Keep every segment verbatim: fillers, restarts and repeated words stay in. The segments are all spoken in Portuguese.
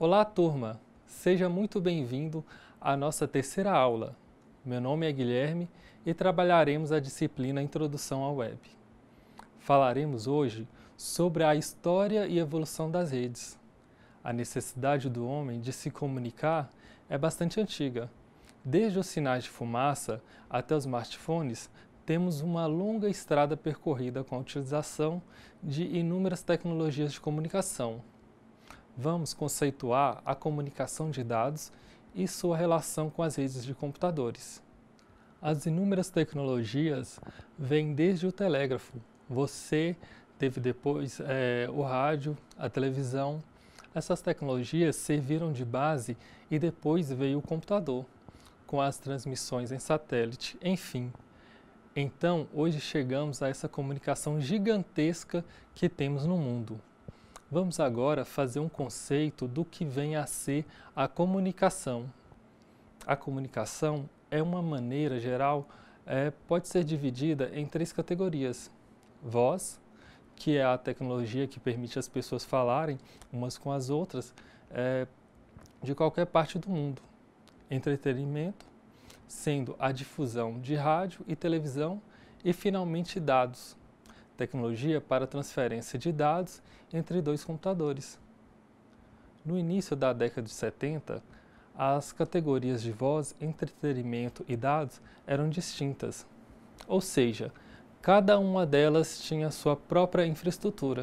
Olá, turma! Seja muito bem-vindo à nossa terceira aula. Meu nome é Guilherme e trabalharemos a disciplina Introdução à Web. Falaremos hoje sobre a história e evolução das redes. A necessidade do homem de se comunicar é bastante antiga. Desde os sinais de fumaça até os smartphones, temos uma longa estrada percorrida com a utilização de inúmeras tecnologias de comunicação. Vamos conceituar a comunicação de dados e sua relação com as redes de computadores. As inúmeras tecnologias vêm desde o telégrafo. Você teve depois é, o rádio, a televisão. Essas tecnologias serviram de base e depois veio o computador, com as transmissões em satélite, enfim. Então, hoje chegamos a essa comunicação gigantesca que temos no mundo. Vamos agora fazer um conceito do que vem a ser a comunicação. A comunicação é uma maneira geral, é, pode ser dividida em três categorias. Voz, que é a tecnologia que permite as pessoas falarem umas com as outras é, de qualquer parte do mundo. Entretenimento, sendo a difusão de rádio e televisão, e finalmente dados. Tecnologia para transferência de dados entre dois computadores. No início da década de setenta, as categorias de voz, entretenimento e dados eram distintas, ou seja, cada uma delas tinha sua própria infraestrutura.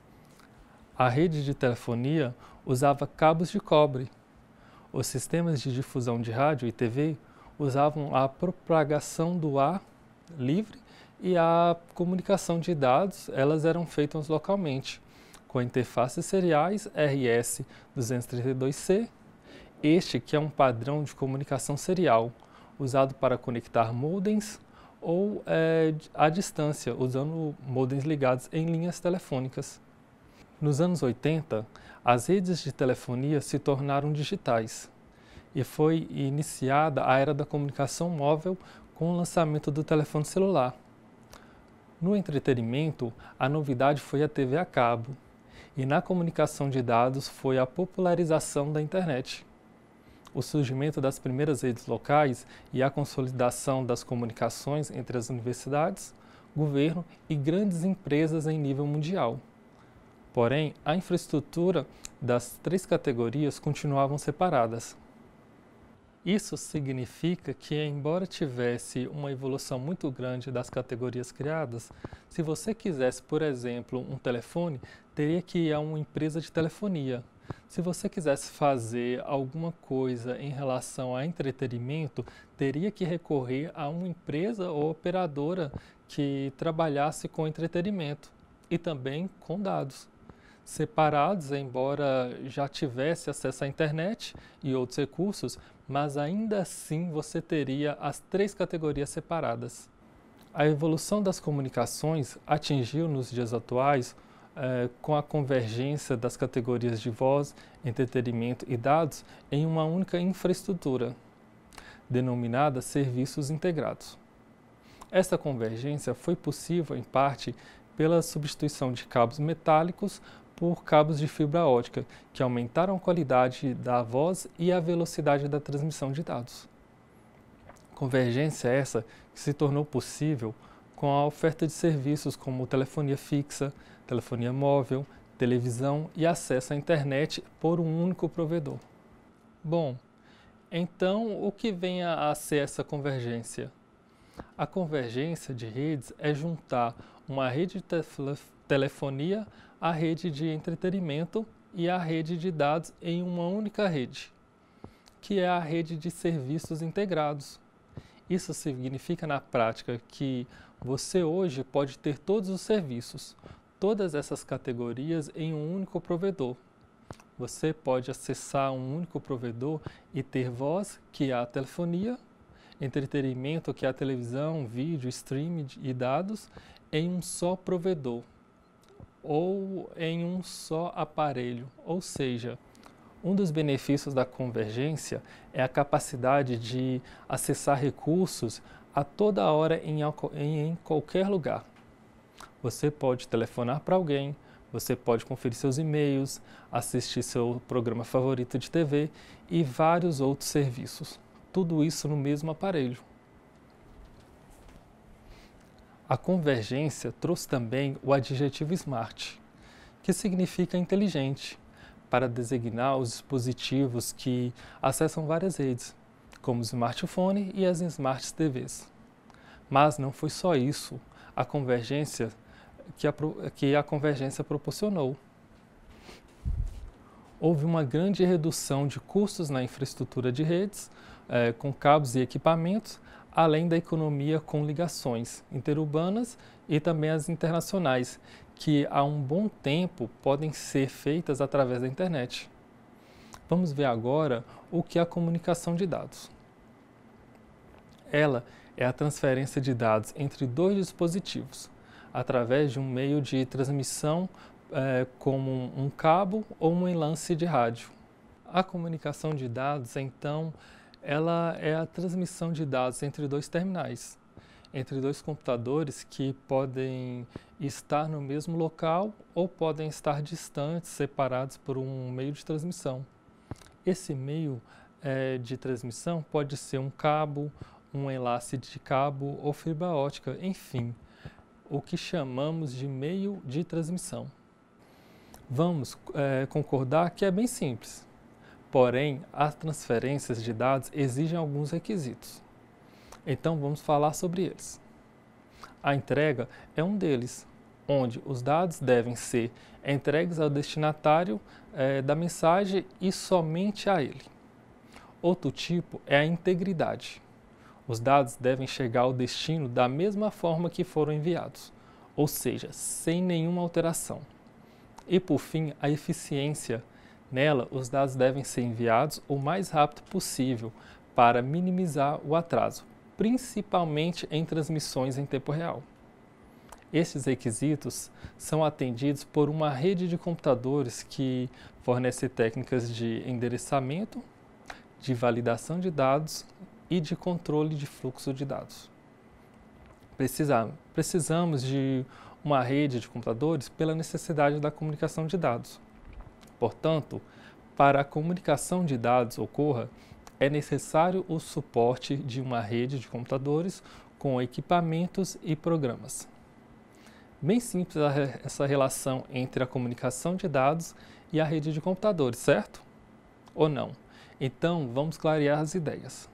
A rede de telefonia usava cabos de cobre. Os sistemas de difusão de rádio e T V usavam a propagação do ar livre e a comunicação de dados, elas eram feitas localmente, com interfaces seriais R S duzentos e trinta e dois C, este que é um padrão de comunicação serial, usado para conectar modems ou é, à distância, usando modems ligados em linhas telefônicas. Nos anos oitenta, as redes de telefonia se tornaram digitais e foi iniciada a era da comunicação móvel com o lançamento do telefone celular. No entretenimento, a novidade foi a T V a cabo, e na comunicação de dados foi a popularização da internet. O surgimento das primeiras redes locais e a consolidação das comunicações entre as universidades, governo e grandes empresas em nível mundial. Porém, a infraestrutura das três categorias continuavam separadas. Isso significa que, embora tivesse uma evolução muito grande das categorias criadas, se você quisesse, por exemplo, um telefone, teria que ir a uma empresa de telefonia. Se você quisesse fazer alguma coisa em relação a entretenimento, teria que recorrer a uma empresa ou operadora que trabalhasse com entretenimento e também com dados. Separados, embora já tivesse acesso à internet e outros recursos, mas ainda assim você teria as três categorias separadas. A evolução das comunicações atingiu nos dias atuais eh, com a convergência das categorias de voz, entretenimento e dados em uma única infraestrutura, denominada serviços integrados. Essa convergência foi possível, em parte, pela substituição de cabos metálicos por cabos de fibra ótica, que aumentaram a qualidade da voz e a velocidade da transmissão de dados. Convergência essa que se tornou possível com a oferta de serviços como telefonia fixa, telefonia móvel, televisão e acesso à internet por um único provedor. Bom, então o que vem a ser essa convergência? A convergência de redes é juntar uma rede de telefonia, a rede de entretenimento e a rede de dados em uma única rede, que é a rede de serviços integrados. Isso significa na prática que você hoje pode ter todos os serviços, todas essas categorias em um único provedor. Você pode acessar um único provedor e ter voz, que é a telefonia, entretenimento, que é a televisão, vídeo, streaming e dados, em um só provedor ou em um só aparelho. Ou seja, um dos benefícios da convergência é a capacidade de acessar recursos a toda hora em, em, em qualquer lugar. Você pode telefonar para alguém, Você pode conferir seus e-mails, assistir seu programa favorito de T V e vários outros serviços. Tudo isso no mesmo aparelho. A convergência trouxe também o adjetivo smart, que significa inteligente, para designar os dispositivos que acessam várias redes, como o smartphone e as smart T Vs. Mas não foi só isso a convergência que a, que a convergência proporcionou. Houve uma grande redução de custos na infraestrutura de redes, eh, com cabos e equipamentos, além da economia com ligações interurbanas e também as internacionais, que há um bom tempo podem ser feitas através da internet. Vamos ver agora o que é a comunicação de dados. Ela é a transferência de dados entre dois dispositivos, através de um meio de transmissão eh, como um cabo ou um enlace de rádio. A comunicação de dados, então, ela é a transmissão de dados entre dois terminais, entre dois computadores que podem estar no mesmo local ou podem estar distantes, separados por um meio de transmissão. Esse meio eh, de transmissão pode ser um cabo, um enlace de cabo ou fibra ótica, enfim, o que chamamos de meio de transmissão. Vamos é, concordar que é bem simples, porém as transferências de dados exigem alguns requisitos. Então vamos falar sobre eles. A entrega é um deles, onde os dados devem ser entregues ao destinatário é, da mensagem e somente a ele. Outro tipo é a integridade. Os dados devem chegar ao destino da mesma forma que foram enviados, ou seja, sem nenhuma alteração. E por fim, a eficiência. Nela, os dados devem ser enviados o mais rápido possível para minimizar o atraso, principalmente em transmissões em tempo real. Estes requisitos são atendidos por uma rede de computadores que fornece técnicas de endereçamento, de validação de dados e de controle de fluxo de dados. Precisamos, precisamos de uma rede de computadores pela necessidade da comunicação de dados. Portanto, para a comunicação de dados ocorra, é necessário o suporte de uma rede de computadores com equipamentos e programas. Bem simples essa relação entre a comunicação de dados e a rede de computadores, certo? Ou não? Então, vamos clarear as ideias.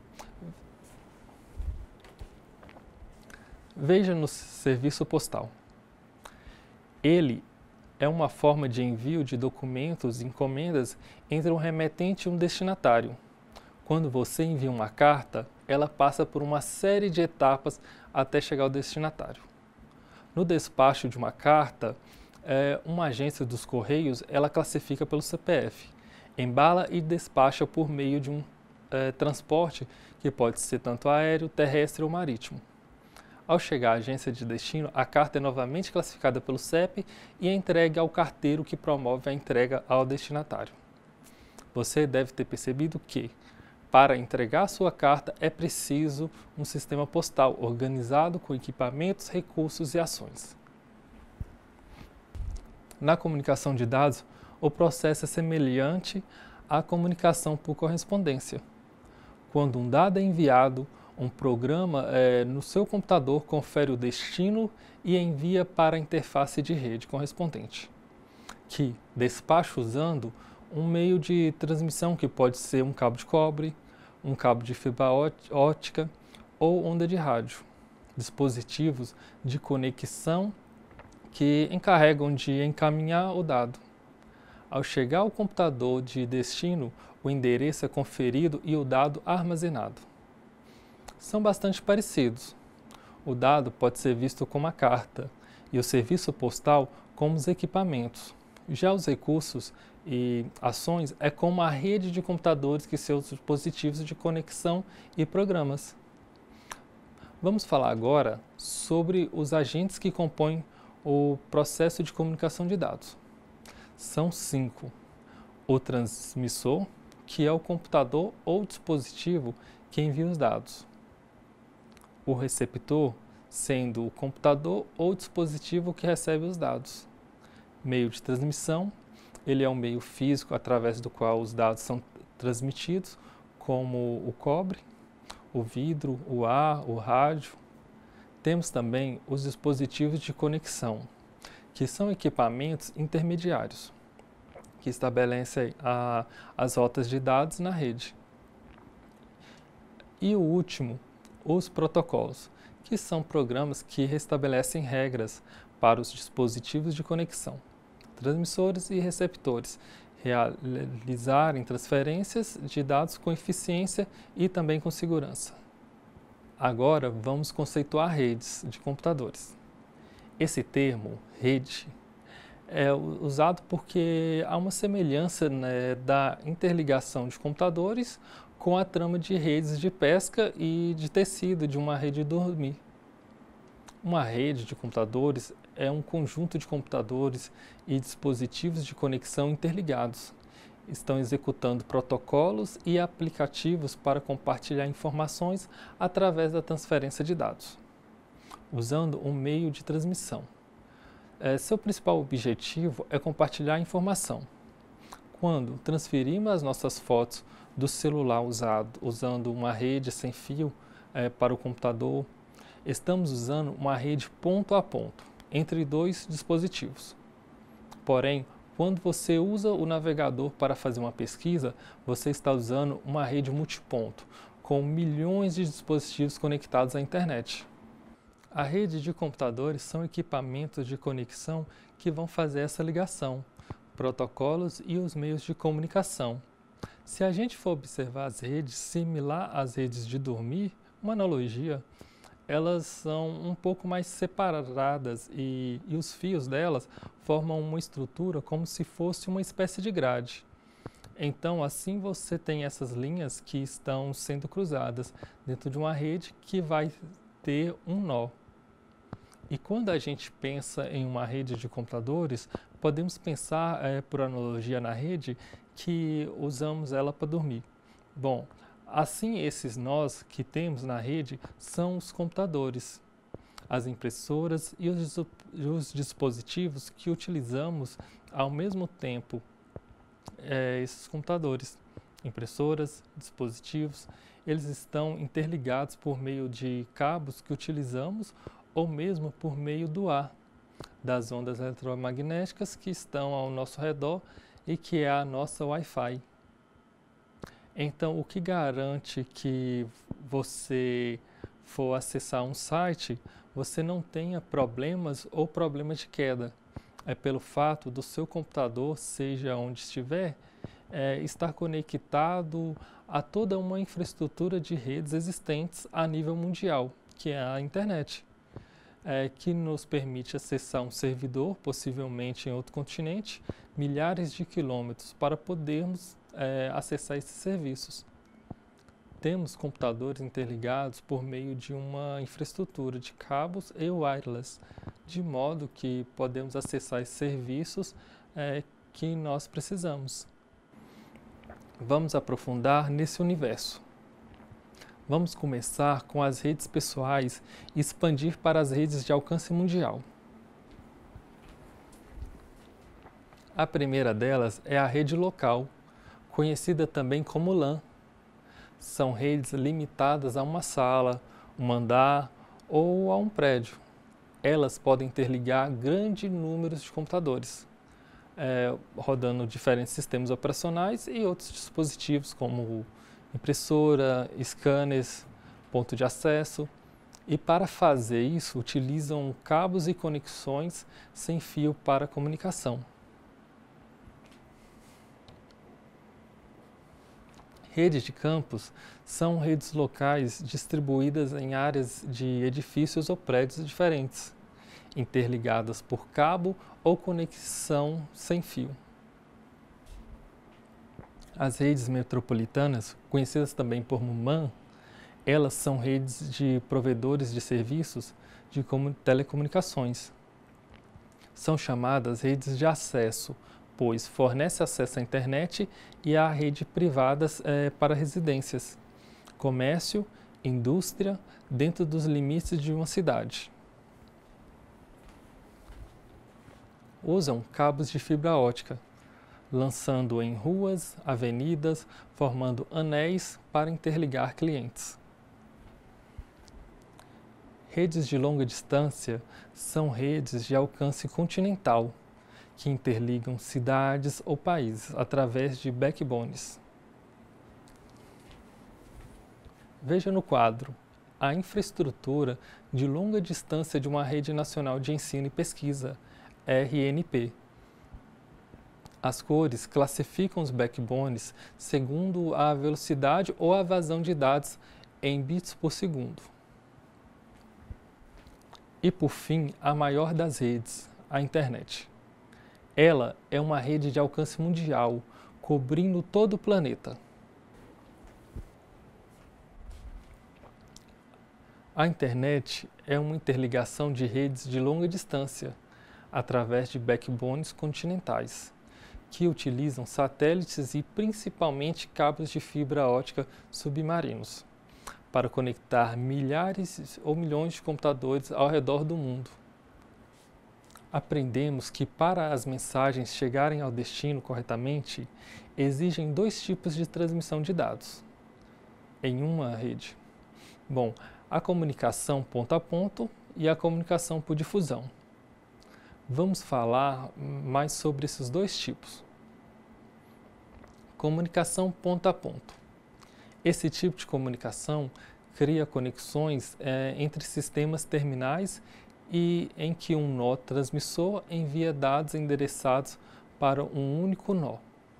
Veja no serviço postal. Ele é uma forma de envio de documentos e encomendas entre um remetente e um destinatário. Quando você envia uma carta, ela passa por uma série de etapas até chegar ao destinatário. No despacho de uma carta, é, uma agência dos Correios, ela classifica pelo C P F, embala e despacha por meio de um é, transporte que pode ser tanto aéreo, terrestre ou marítimo. Ao chegar à agência de destino, a carta é novamente classificada pelo C E P e é entregue ao carteiro que promove a entrega ao destinatário. Você deve ter percebido que, para entregar a sua carta, é preciso um sistema postal organizado com equipamentos, recursos e ações. Na comunicação de dados, o processo é semelhante à comunicação por correspondência. Quando um dado é enviado, um programa é, no seu computador confere o destino e envia para a interface de rede correspondente, que despacha usando um meio de transmissão que pode ser um cabo de cobre, um cabo de fibra ótica ou onda de rádio, dispositivos de conexão que encarregam de encaminhar o dado. Ao chegar ao computador de destino, o endereço é conferido e o dado armazenado. São bastante parecidos. O dado pode ser visto como a carta e o serviço postal como os equipamentos. Já os recursos e ações é como a rede de computadores que seus dispositivos de conexão e programas. Vamos falar agora sobre os agentes que compõem o processo de comunicação de dados. São cinco. O transmissor, que é o computador ou dispositivo que envia os dados. O receptor, sendo o computador ou dispositivo que recebe os dados. Meio de transmissão, ele é um meio físico através do qual os dados são transmitidos, como o cobre, o vidro, o ar, o rádio. Temos também os dispositivos de conexão, que são equipamentos intermediários, que estabelecem a, as rotas de dados na rede. E o último, os protocolos, que são programas que restabelecem regras para os dispositivos de conexão, transmissores e receptores, realizarem transferências de dados com eficiência e também com segurança. Agora vamos conceituar redes de computadores. Esse termo, rede, é usado porque há uma semelhança, né, da interligação de computadores com a trama de redes de pesca e de tecido de uma rede de dormir. Uma rede de computadores é um conjunto de computadores e dispositivos de conexão interligados. Estão executando protocolos e aplicativos para compartilhar informações através da transferência de dados, usando um meio de transmissão. É, seu principal objetivo é compartilhar informação. Quando transferimos as nossas fotos do celular usado, usando uma rede sem fio é, para o computador, estamos usando uma rede ponto a ponto entre dois dispositivos. Porém, quando você usa o navegador para fazer uma pesquisa, você está usando uma rede multiponto, com milhões de dispositivos conectados à internet. A rede de computadores são equipamentos de conexão que vão fazer essa ligação, protocolos e os meios de comunicação. Se a gente for observar as redes similar às redes de dormir, uma analogia, elas são um pouco mais separadas e, e os fios delas formam uma estrutura como se fosse uma espécie de grade. Então, assim você tem essas linhas que estão sendo cruzadas dentro de uma rede que vai ter um nó. E quando a gente pensa em uma rede de computadores, podemos pensar, é, por analogia na rede, que usamos ela para dormir. Bom, assim esses nós que temos na rede são os computadores, as impressoras e os, os dispositivos que utilizamos ao mesmo tempo, é, esses computadores, impressoras, dispositivos, eles estão interligados por meio de cabos que utilizamos ou mesmo por meio do ar, das ondas eletromagnéticas que estão ao nosso redor e que é a nossa Wi-Fi. Então, o que garante que você for acessar um site, você não tenha problemas ou problemas de queda? É pelo fato do seu computador, seja onde estiver, é, estar conectado a toda uma infraestrutura de redes existentes a nível mundial, que é a internet. É, que nos permite acessar um servidor, possivelmente em outro continente, milhares de quilômetros, para podermos é, acessar esses serviços. Temos computadores interligados por meio de uma infraestrutura de cabos e wireless, de modo que podemos acessar esses serviços é, que nós precisamos. Vamos aprofundar nesse universo. Vamos começar com as redes pessoais e expandir para as redes de alcance mundial. A primeira delas é a rede local, conhecida também como LAN. São redes limitadas a uma sala, um andar ou a um prédio. Elas podem interligar grande número de computadores, é, rodando diferentes sistemas operacionais e outros dispositivos como impressora, scanners, ponto de acesso. E para fazer isso, utilizam cabos e conexões sem fio para comunicação. Redes de campos são redes locais distribuídas em áreas de edifícios ou prédios diferentes, interligadas por cabo ou conexão sem fio. As redes metropolitanas, conhecidas também por MAN, elas são redes de provedores de serviços de telecomunicações. São chamadas redes de acesso, pois fornece acesso à internet e à rede privadas é, para residências, comércio, indústria, dentro dos limites de uma cidade. usam cabos de fibra ótica, lançando em ruas, avenidas, formando anéis para interligar clientes. Redes de longa distância são redes de alcance continental, que interligam cidades ou países através de backbones. Veja no quadro a infraestrutura de longa distância de uma Rede Nacional de Ensino e Pesquisa, R N P. As cores classificam os backbones segundo a velocidade ou a vazão de dados em bits por segundo. E por fim, a maior das redes, a internet. Ela é uma rede de alcance mundial, cobrindo todo o planeta. A internet é uma interligação de redes de longa distância, através de backbones continentais, que utilizam satélites e principalmente cabos de fibra ótica submarinos, para conectar milhares ou milhões de computadores ao redor do mundo. Aprendemos que para as mensagens chegarem ao destino corretamente, exigem dois tipos de transmissão de dados em uma rede. Bom, a comunicação ponto a ponto e a comunicação por difusão. Vamos falar mais sobre esses dois tipos. Comunicação ponto a ponto. Esse tipo de comunicação cria conexões é, entre sistemas terminais e em que um nó transmissor envia dados endereçados para um único nó.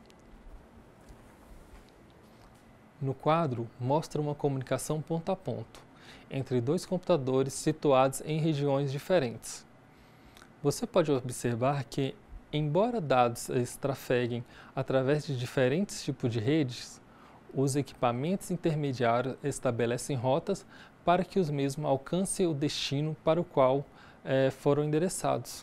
No quadro, mostra uma comunicação ponto a ponto entre dois computadores situados em regiões diferentes. Você pode observar que, embora dados se trafeguem através de diferentes tipos de redes, os equipamentos intermediários estabelecem rotas para que os mesmos alcancem o destino para o qual eh, foram endereçados.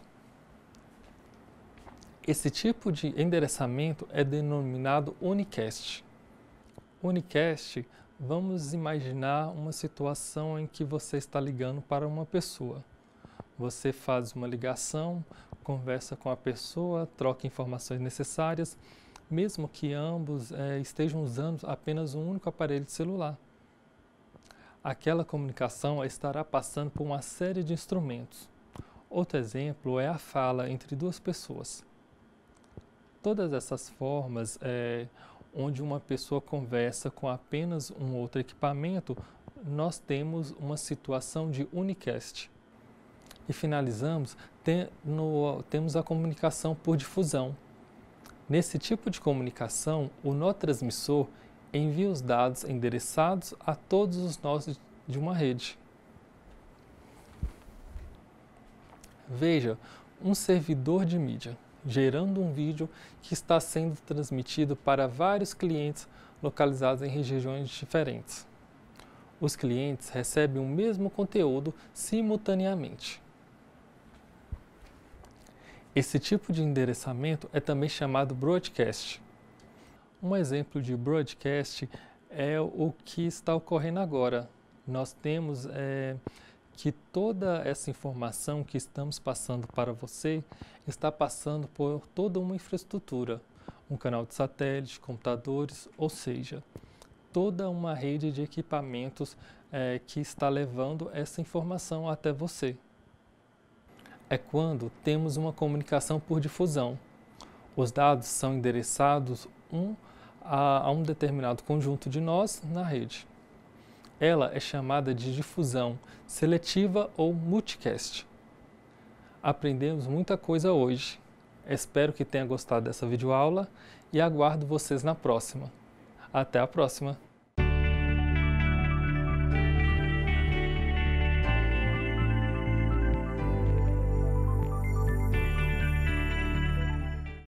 Esse tipo de endereçamento é denominado unicast. Unicast, vamos imaginar uma situação em que você está ligando para uma pessoa. Você faz uma ligação, conversa com a pessoa, troca informações necessárias, mesmo que ambos eh, estejam usando apenas um único aparelho de celular. Aquela comunicação estará passando por uma série de instrumentos. Outro exemplo é a fala entre duas pessoas. Todas essas formas, eh, onde uma pessoa conversa com apenas um outro equipamento, nós temos uma situação de unicast. E finalizamos, tem, no, temos a comunicação por difusão. Nesse tipo de comunicação, o nó transmissor envia os dados endereçados a todos os nós de uma rede. Veja, um servidor de mídia gerando um vídeo que está sendo transmitido para vários clientes localizados em regiões diferentes. Os clientes recebem o mesmo conteúdo simultaneamente. Esse tipo de endereçamento é também chamado broadcast. Um exemplo de broadcast é o que está ocorrendo agora. Nós temos é, que toda essa informação que estamos passando para você está passando por toda uma infraestrutura, um canal de satélite, computadores, ou seja, toda uma rede de equipamentos é, que está levando essa informação até você. É quando temos uma comunicação por difusão. Os dados são endereçados um a, a um determinado conjunto de nós na rede. Ela é chamada de difusão seletiva ou multicast. Aprendemos muita coisa hoje. Espero que tenha gostado dessa videoaula e aguardo vocês na próxima. Até a próxima!